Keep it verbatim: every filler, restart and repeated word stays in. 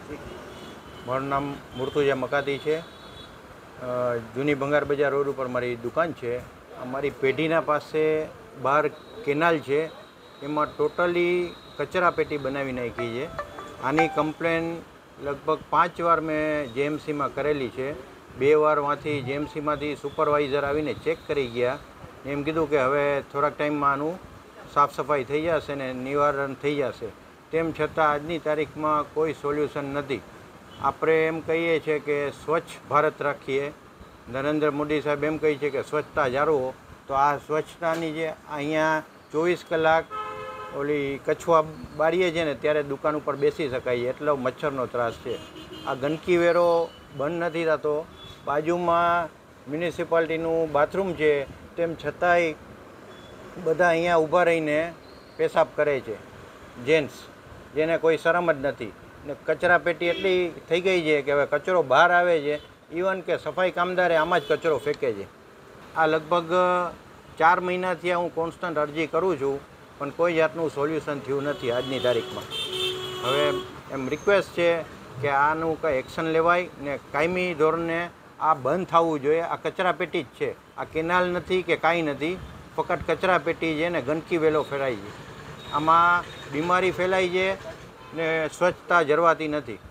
મારું નામ મુર્તુજા મકાતી છે. જૂની ભંગાર બજાર રોડ ઉપર મારી દુકાન છે. અમારી પેઢીના પાસે બહાર કેનાલ છે, એમાં ટોટલી કચરા પેટી બનાવી નાખી છે. આની કમ્પ્લેન લગભગ પાંચ વાર મેં જેએમસીમાં કરેલી છે. બે વાર વાંથી જેએમસીમાંથી સુપરવાઇઝર આવીને ચેક કરી ગયા. એમ કીધું કે હવે થોડાક ટાઈમમાં આનું સાફ સફાઈ થઈ જશે ને નિવારણ થઈ જશે. તેમ છતાં આજની તારીખમાં કોઈ સોલ્યુશન નથી. આપણે એમ કહીએ છીએ કે સ્વચ્છ ભારત રાખીએ, નરેન્દ્ર મોદી સાહેબ એમ કહે છે કે સ્વચ્છતા જાળવો, તો આ સ્વચ્છતાની જે અહીંયા ચોવીસ કલાક ઓલી કછવા બારીએ છે ને ત્યારે દુકાન ઉપર બેસી શકાય એટલો મચ્છરનો ત્રાસ છે. આ ગંદકી વેરો બંધ નથી થતો. બાજુમાં મ્યુનિસિપાલિટીનું બાથરૂમ છે, તેમ છતાંય બધા અહીંયા ઊભા રહીને પેશાબ કરે છે, જેન્ટ્સ, જેને કોઈ શરમ જ નથી. ને કચરા પેટી એટલી થઈ ગઈ છે કે હવે કચરો બહાર આવે છે, ઇવન કે સફાઈ કામદારે આમાં જ કચરો ફેંકે છે. આ લગભગ ચાર મહિનાથી હું કોન્સ્ટન્ટ અરજી કરું છું, પણ કોઈ જાતનું સોલ્યુશન થયું નથી આજની તારીખમાં. હવે એમ રિક્વેસ્ટ છે કે આનું કંઈ એક્શન લેવાય ને કાયમી ધોરણે આ બંધ થવું જોઈએ. આ કચરા પેટી જ છે, આ કેનાલ નથી કે કાંઈ નથી, ફક્ત કચરા પેટી છે ને ગંદકી વેલો ફેલાય છે. આમાં બીમારી ફેલાય છે ને સ્વચ્છતા જળવાતી નથી.